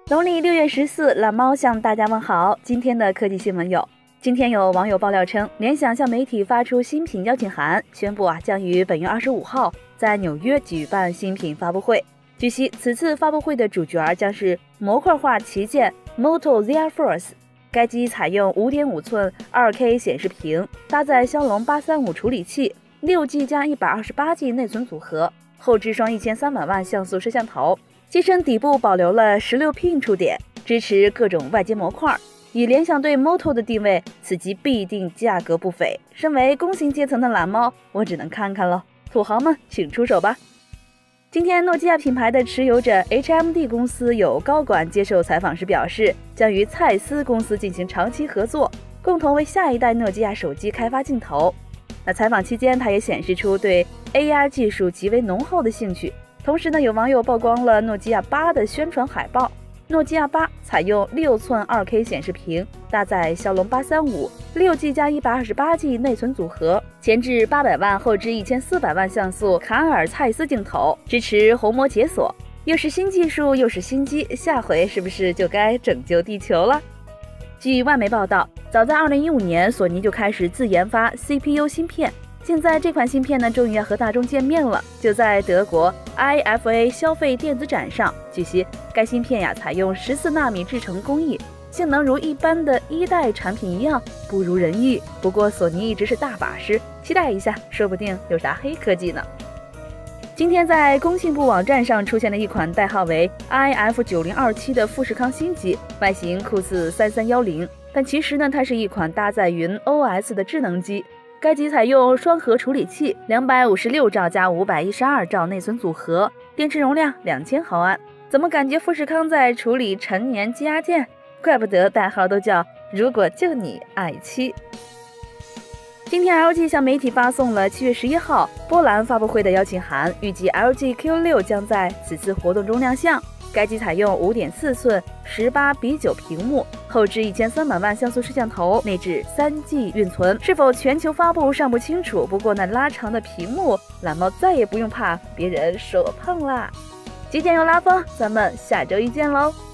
农历6月14，懒猫向大家问好。今天的科技新闻有：今天有网友爆料称，联想向媒体发出新品邀请函，宣布将于本月25号在纽约举办新品发布会。据悉，此次发布会的主角将是模块化旗舰 Moto Z Force。该机采用 5.5 寸 2K 显示屏，搭载骁龙835处理器，6G 加 128G 内存组合，后置双1300万像素摄像头。机身底部保留了16 pin 触点，支持各种外接模块。以联想对 Moto 的定位，此机必定价格不菲。身为工薪阶层的懒猫，我只能看看了。土豪们，请出手吧！今天，诺基亚品牌的持有者 HMD 公司有高管接受采访时表示，将与蔡司公司进行长期合作，共同为下一代诺基亚手机开发镜头。采访期间，他也显示出对 AR 技术极为浓厚的兴趣。同时有网友曝光了诺基亚8的宣传海报。诺基亚8采用6寸 2K 显示屏，搭载骁龙835 6G 加 128G 内存组合，前置800万，后置1400万像素卡尔蔡司镜头，支持虹膜解锁。又是新技术，又是新机，下回是不是就该拯救地球了？据外媒报道，早在2015年，索尼就开始自研发 CPU 芯片。现在这款芯片终于要和大众见面了，就在德国 IFA 消费电子展上。据悉，该芯片采用14纳米制程工艺，性能如一般的1代产品一样，不如人意。不过索尼一直是大法师，期待一下，说不定有啥黑科技呢。今天在工信部网站上出现了一款代号为 IF9027 的富士康新机，外形酷似3310，但其实它是一款搭载云 OS 的智能机。该机采用双核处理器，256兆加512兆内存组合，电池容量2000毫安。怎么感觉富士康在处理陈年积压件？怪不得代号都叫如果就你i7。今天 LG 向媒体发送了7月11号波兰发布会的邀请函，预计 LG Q6 将在此次活动中亮相。该机采用 5.4 寸 18:9 屏幕，后置1300万像素摄像头，内置3G 运存。是否全球发布尚不清楚，不过那拉长的屏幕，懒猫再也不用怕别人说我胖啦。极简又拉风，咱们下周一见喽！